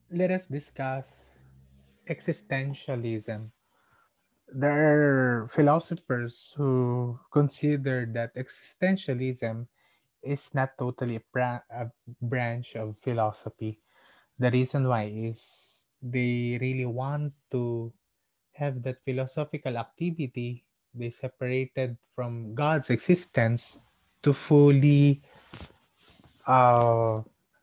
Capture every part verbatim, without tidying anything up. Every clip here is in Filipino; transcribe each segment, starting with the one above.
let us discuss existentialism. There are philosophers who consider that existentialism is not totally a, bra- a branch of philosophy. The reason why is they really want to have that philosophical activity they separated from God's existence to fully uh,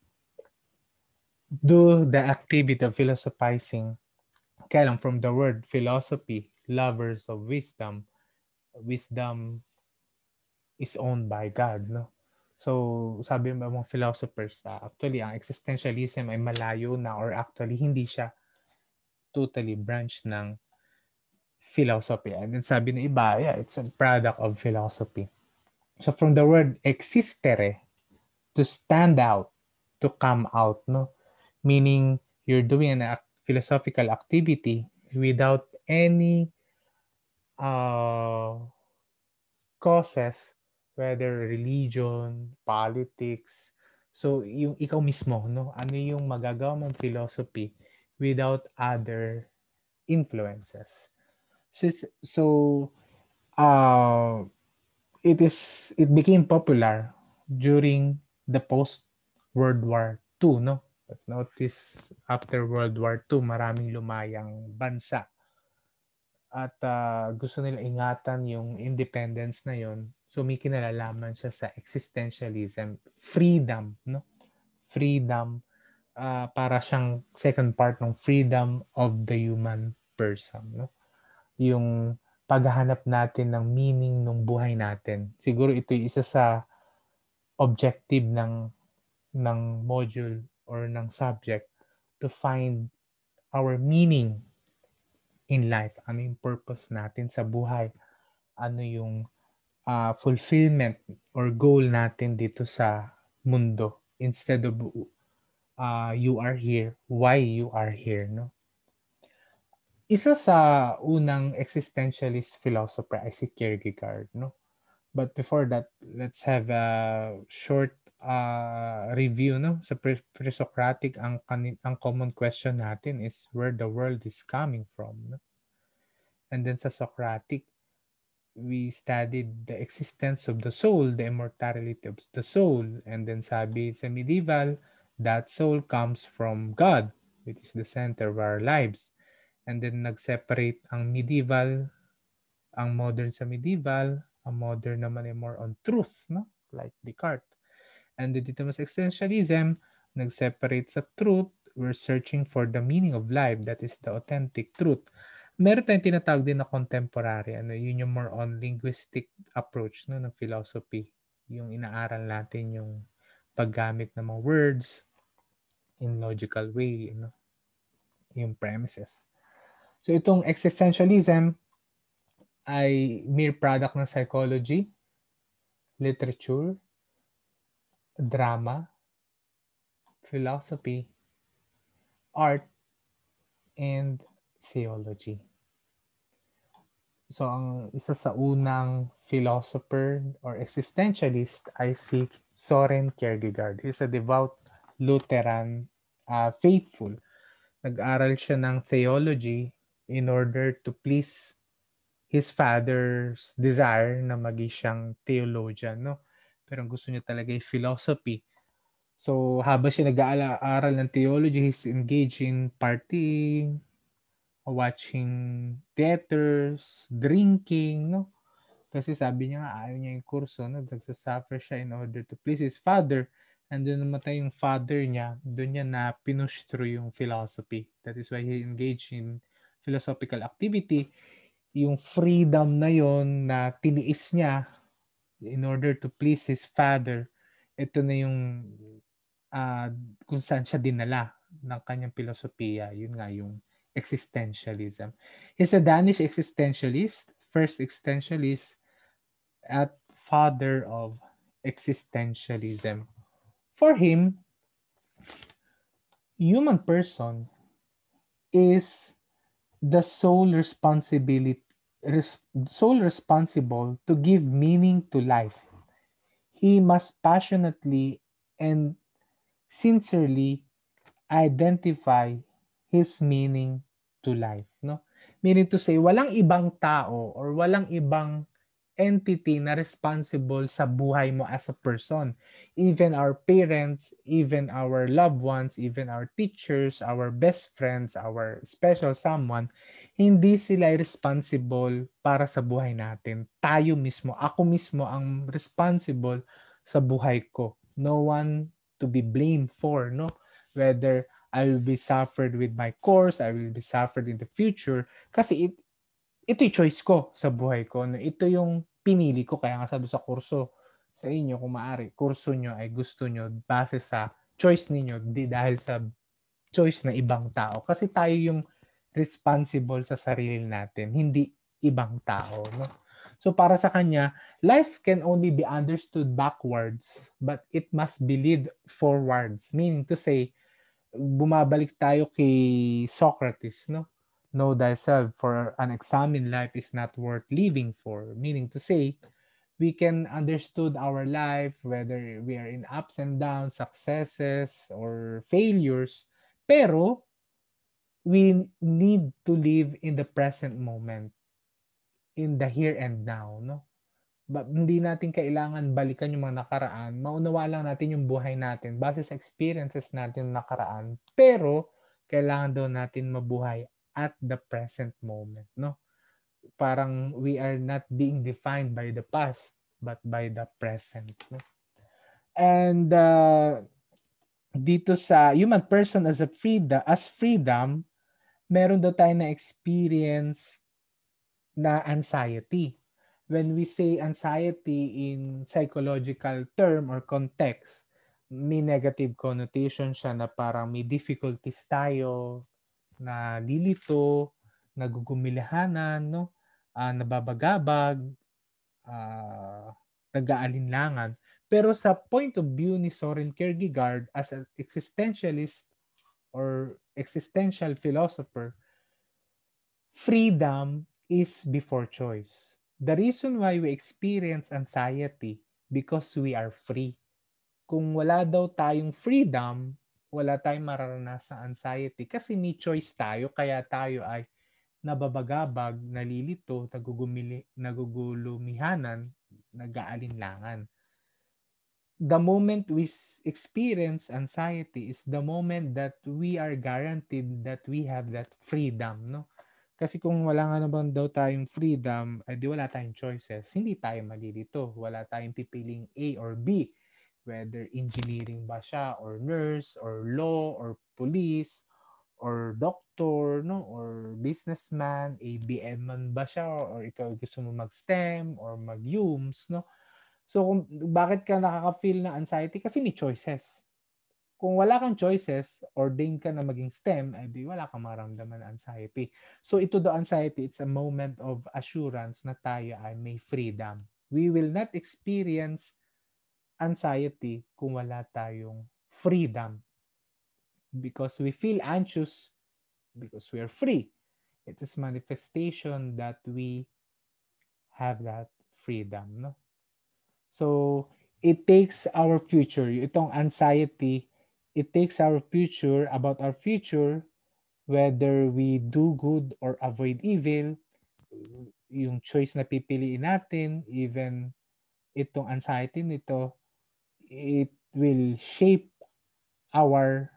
do the activity of philosophizing. Kaya lang from the word philosophy, lovers of wisdom, wisdom is owned by God, no? So, sabi ng mga philosophers, uh, actually, ang existentialism ay malayo na or actually hindi siya totally branch ng philosophy. And then sabi ng iba, yeah, it's a product of philosophy. So, from the word existere, to stand out, to come out, no? Meaning, you're doing an act- philosophical activity without any uh, causes, whether religion, politics. So, yung ikaw mismo, no? Ano yung magagawa mong philosophy without other influences. So, so uh, it is it became popular during the post World War Two, no? But notice after World War Two, maraming lumayang bansa at uh, gusto nila ingatan yung independence na yon. So may kinalalaman siya sa existentialism, freedom, no? Freedom uh, para siyang second part ng freedom of the human person, no? Yung paghahanap natin ng meaning ng buhay natin. Siguro ito yung isa sa objective ng ng module or ng subject to find our meaning in life. Ano yung purpose natin sa buhay? Ano yung uh, fulfillment or goal natin dito sa mundo instead of uh, you are here, why you are here, no? Isa sa unang existentialist philosopher ay si Kierkegaard, no? But before that, let's have a short uh, review, no? Sa pre- pre-Socratic, ang, ang common question natin is where the world is coming from, no? And then sa Socratic, we studied the existence of the soul, the immortality of the soul. And then sabi sa medieval, that soul comes from God, which is the center of our lives. And then nag-separate ang medieval, ang modern sa medieval, ang modern naman ay more on truth, no? Like Descartes. And then dito mas existentialism, nag-separate sa truth, we're searching for the meaning of life, that is the authentic truth. Meron tayong tinatawag din na contemporary, ano, yun yung more on linguistic approach, no, ng philosophy. Yung inaaral natin yung paggamit ng mga words in logical way, no, yung premises. So itong existentialism ay mere product ng psychology, literature, drama, philosophy, art, and theology. So ang isa sa unang philosopher or existentialist ay si Soren Kierkegaard. He's a devout Lutheran uh, faithful. Nag-aral siya ng theology in order to please his father's desire na maging siyang theologian, no? Pero ang gusto niya talaga ay philosophy. So habang siya nag-aaral ng theology, he's engaged in partying, watching theaters, drinking, no? Kasi sabi niya nga, ayaw niya yung kurso, no? Nagsasuffer siya in order to please his father. And doon namatay yung father niya, doon niya na pinush through yung philosophy. That is why he engaged in philosophical activity. Yung freedom na yon na tiniis niya in order to please his father, ito na yung uh, kung saan siya dinala ng kanyang filosofiya. Yun nga yung existentialism. He's a Danish existentialist, first existentialist at father of existentialism. For him, human person is the sole responsibility res, sole responsible to give meaning to life. He must passionately and sincerely identify his meaning to life, no? Meaning to say, walang ibang tao or walang ibang entity na responsible sa buhay mo as a person. Even our parents, even our loved ones, even our teachers, our best friends, our special someone, hindi sila responsible para sa buhay natin. Tayo mismo, ako mismo ang responsible sa buhay ko. No one to be blamed for, no? Whether I will be suffered with my course, I will be suffered in the future. Kasi it, ito'y choice ko sa buhay ko. Ito yung pinili ko. Kaya nga sabi sa kurso, sa inyo, kung maaari, kurso nyo ay gusto nyo base sa choice ninyo, di dahil sa choice na ibang tao. Kasi tayo yung responsible sa sarili natin, hindi ibang tao. No? So para sa kanya, life can only be understood backwards, but it must be lived forwards. Meaning to say, bumabalik tayo kay Socrates, no? Know thyself, for an examined life is not worth living for. Meaning to say, we can understood our life, whether we are in ups and downs, successes, or failures, pero we need to live in the present moment, in the here and now, no? Ba, hindi natin kailangan balikan yung mga nakaraan. Maunawa lang natin yung buhay natin base sa experiences natin nakaraan. Pero, kailangan daw natin mabuhay at the present moment, no? Parang we are not being defined by the past, but by the present, no? And uh, dito sa human person as a freedom, as freedom, meron daw tayo na experience na anxiety. When we say anxiety in psychological term or context, may negative connotation siya na parang may difficulties tayo, na lilito, nagugumilahanan, no? Uh, nababagabag, uh, nag-aalinlangan. Pero sa point of view ni Soren Kierkegaard as an existentialist or existential philosopher, freedom is before choice. The reason why we experience anxiety because we are free. Kung wala daw tayong freedom, wala tayong mararanasan anxiety kasi may choice tayo, kaya tayo ay nababagabag, nalilito, nagugumili, nagugulumihanan, nag-aalinlangan. The moment we experience anxiety is the moment that we are guaranteed that we have that freedom, no? Kasi kung wala nga naman daw tayong freedom, eh di wala tayong choices. Hindi tayo malilito. Wala tayong pipiling A or B. Whether engineering ba siya, or nurse, or law, or police, or doctor, no? Or businessman, A B M man ba siya, or ikaw gusto mo mag-STEM, or mag-U M S, no? So, kung, bakit ka nakaka-feel na anxiety? Kasi may choices. Kung wala kang choices, ordained ka na maging STEM, ay di wala kang maramdaman na anxiety. So ito the anxiety, it's a moment of assurance na tayo ay may freedom. We will not experience anxiety kung wala tayong freedom. Because we feel anxious because we are free. It is manifestation that we have that freedom. No? So it takes our future. Itong anxiety, it takes our future, about our future, whether we do good or avoid evil, yung choice na pipiliin natin, even itong anxiety nito, it will shape our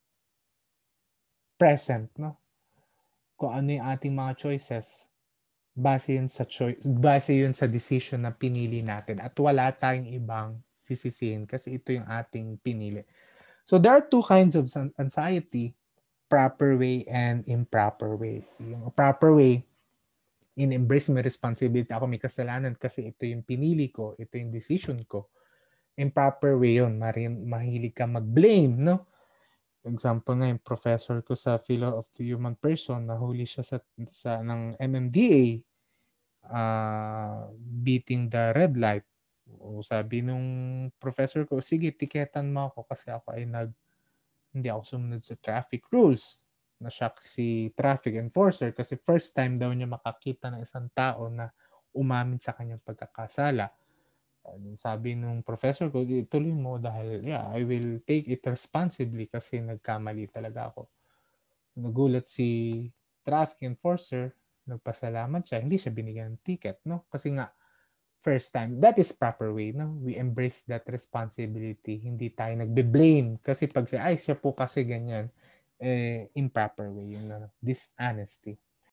present, no? Kung ano yung ating mga choices, base yun sa choice, base yun sa decision na pinili natin, at wala tayong ibang sisisihin kasi ito yung ating pinili. So there are two kinds of anxiety, proper way and improper way. Yung proper way, in embrace my responsibility, ako may kasalanan kasi ito yung pinili ko, ito yung decision ko. Improper way yun, marin, mahilig ka mag-blame, no? Example nga, yung professor ko sa Philo of the Human Person, nahuli siya sa, sa ng M M D A, uh, beating the red light. O sabi nung professor ko, sige, tiketan mo ako kasi ako ay nag, hindi ako sumunod sa traffic rules. Na-shock si traffic enforcer kasi first time daw niya makakita ng isang tao na umamin sa kanyang pagkakasala. Ano, sabi nung professor ko, ituloy mo dahil yeah, I will take it responsibly kasi nagkamali talaga ako. Nagulat si traffic enforcer, nagpasalamat siya, hindi siya binigyan ng ticket, no? Kasi nga, first time, that is proper way, no? We embrace that responsibility. Hindi tayo nagbe-blame kasi pag say, ay, siya po kasi ganyan, eh, improper way yun, no? Dishonesty.